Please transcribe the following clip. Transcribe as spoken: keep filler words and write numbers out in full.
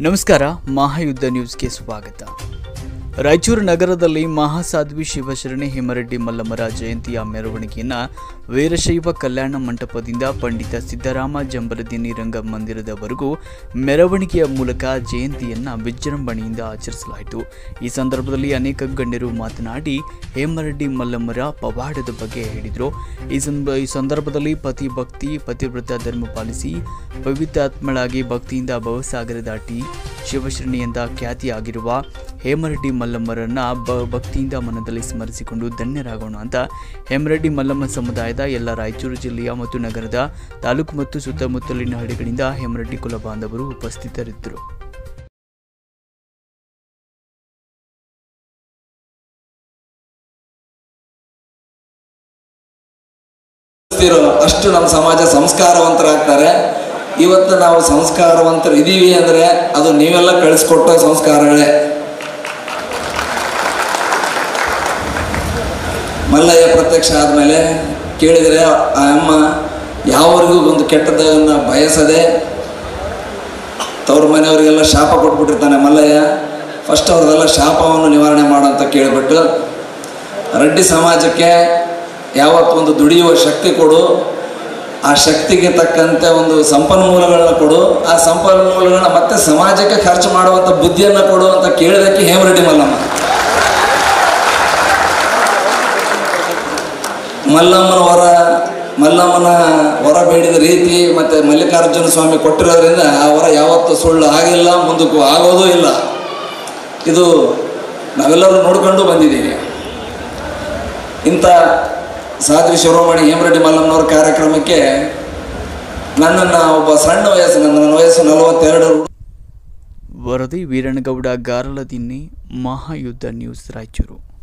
ನಮಸ್ಕಾರ ಮಹಾಯುದ್ಧ ನ್ಯೂಸ್ಗೆ ಸ್ವಾಗತ. ರಾಯಚೂರು ನಗರದಲ್ಲಿ ಮಹಾಸಾಧ್ವಿ ಶಿವಶರಣೆ ಹೇಮರೆಡ್ಡಿ ಮಲ್ಲಮ್ಮರ ಜಯಂತಿಯ ಮೆರವಣಿಗೆಯನ್ನು ವೀರಶೈವ ಕಲ್ಯಾಣ ಮಂಟಪದಿಂದ ಪಂಡಿತ ಸಿದ್ದರಾಮ ಜಂಬರದಿನ್ನಿ ರಂಗಮಂದಿರದವರೆಗೂ ಮೆರವಣಿಗೆಯ ಮೂಲಕ ಜಯಂತಿಯನ್ನು ವಿಜೃಂಭಣೆಯಿಂದ ಆಚರಿಸಲಾಯಿತು. ಈ ಸಂದರ್ಭದಲ್ಲಿ ಅನೇಕ ಗಣ್ಯರು ಮಾತನಾಡಿ ಹೇಮರೆಡ್ಡಿ ಮಲ್ಲಮ್ಮರ ಪವಾಡದ ಬಗ್ಗೆ ಹೇಳಿದರು. ಈ ಸಂದ ಈ ಸಂದರ್ಭದಲ್ಲಿ ಪತಿ ಭಕ್ತಿ ಪತಿವ್ರತ ಧರ್ಮ ಪಾಲಿಸಿ ಪವಿತ್ರಾತ್ಮಳಾಗಿ ಭಕ್ತಿಯಿಂದ ಭವಸಾಗರ ದಾಟಿ ಶಿವಶರಣೆಯಿಂದ ಖ್ಯಾತಿಯಾಗಿರುವ ಹೇಮರೆಡ್ಡಿ ಮಲ್ಲಮ್ಮರನ್ನ ಭಕ್ತಿಯಿಂದ ಮನದಲ್ಲಿ ಸ್ಮರಿಸಿಕೊಂಡು ಧನ್ಯರಾಗೋಣ ಅಂತ ಹೇಮರೆಡ್ಡಿ ಮಲ್ಲಮ್ಮ ಸಮುದಾಯದ ಎಲ್ಲ ರಾಯಚೂರು ಜಿಲ್ಲೆಯ ಮತ್ತು ನಗರದ ತಾಲೂಕು ಮತ್ತು ಸುತ್ತಮುತ್ತಲಿನ ಹಳ್ಳಿಗಳಿಂದ ಹೇಮರೆಡ್ಡಿ ಕುಲ ಬಾಂಧವರು ಉಪಸ್ಥಿತರಿದ್ದರು. ಅಷ್ಟು ನಮ್ಮ ಸಮಾಜ ಸಂಸ್ಕಾರವಂತರಾಗ್ತಾರೆ. ಇವತ್ತು ನಾವು ಸಂಸ್ಕಾರವಂತರು ಇದೀವಿ ಅಂದರೆ ಅದು ನೀವೆಲ್ಲ ಕಳಿಸ್ಕೊಟ್ಟ ಸಂಸ್ಕಾರಗಳೇ. ಮಲ್ಲಯ್ಯ ಪ್ರತ್ಯಕ್ಷ ಆದಮೇಲೆ ಕೇಳಿದರೆ ಆ ಅಮ್ಮ ಯಾವರಿಗೂ ಒಂದು ಕೆಟ್ಟದನ್ನು ಬಯಸದೆ ತವ್ರ ಮನೆಯವರಿಗೆಲ್ಲ ಶಾಪ ಕೊಟ್ಬಿಟ್ಟಿರ್ತಾನೆ ಮಲ್ಲಯ್ಯ. ಫಸ್ಟ್ ಅವ್ರದೆಲ್ಲ ಶಾಪವನ್ನು ನಿವಾರಣೆ ಮಾಡು ಅಂತ ಕೇಳಿಬಿಟ್ಟು ರೆಡ್ಡಿ ಸಮಾಜಕ್ಕೆ ಯಾವತ್ತು ಒಂದು ದುಡಿಯುವ ಶಕ್ತಿ ಕೊಡು, ಆ ಶಕ್ತಿಗೆ ತಕ್ಕಂತೆ ಒಂದು ಸಂಪನ್ಮೂಲಗಳನ್ನ ಕೊಡು, ಆ ಸಂಪನ್ಮೂಲಗಳನ್ನ ಮತ್ತೆ ಸಮಾಜಕ್ಕೆ ಖರ್ಚು ಮಾಡುವಂಥ ಬುದ್ಧಿಯನ್ನು ಕೊಡು ಅಂತ ಕೇಳಿದಕ್ಕೆ ಹೇಮರೆಡ್ಡಿ ಮಲ್ಲಮ್ಮ. ಮಲ್ಲಮ್ಮನ ವರ ಮಲ್ಲಮ್ಮನ ವರ ಬೇಡಿದ ರೀತಿ ಮತ್ತು ಮಲ್ಲಿಕಾರ್ಜುನ ಸ್ವಾಮಿ ಕೊಟ್ಟಿರೋದ್ರಿಂದ ಆ ವರ ಯಾವತ್ತೂ ಸುಳ್ಳು ಆಗಿಲ್ಲ, ಮುಂದಕ್ಕೂ ಆಗೋದೂ ಇಲ್ಲ. ಇದು ನಾವೆಲ್ಲರೂ ನೋಡ್ಕೊಂಡು ಬಂದಿದ್ದೀವಿ. ಇಂಥ ಸಾಧ್ವಿ ಶಿರೋಮಣಿ ಹೇಮರೆಡ್ಡಿ ಮಲ್ಲಮ್ಮನವ್ರ ಕಾರ್ಯಕ್ರಮಕ್ಕೆ ನನ್ನನ್ನು ಒಬ್ಬ ಸಣ್ಣ ವಯಸ್ಸು ನನ್ನ ವಯಸ್ಸು ನಲವತ್ತೆರಡು. ವರದಿ ವೀರಣ್ಣಗೌಡ ಗಾರಲದಿನ್ನಿ, ಮಹಾಯುದ್ಧ ನ್ಯೂಸ್, ರಾಯಚೂರು.